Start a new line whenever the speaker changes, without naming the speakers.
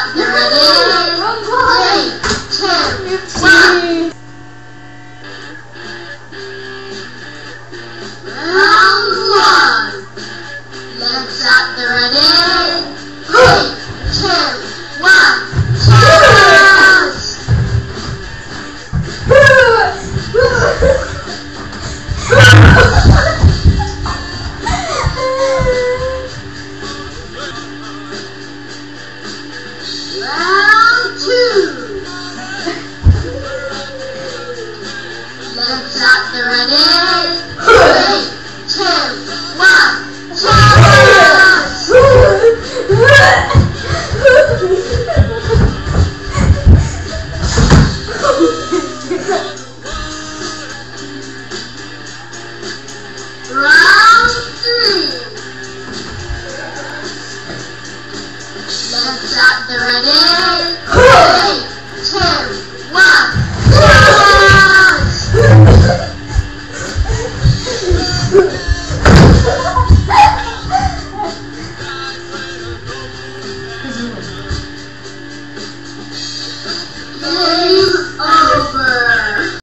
up, get ready. 3, 2, 1. Round 1. Legs up, get ready. 3, 2, 1. Cheers! Round 2. Legs up, get ready. 3, 2, 1. Cheers! Round 3. Legs up, get ready.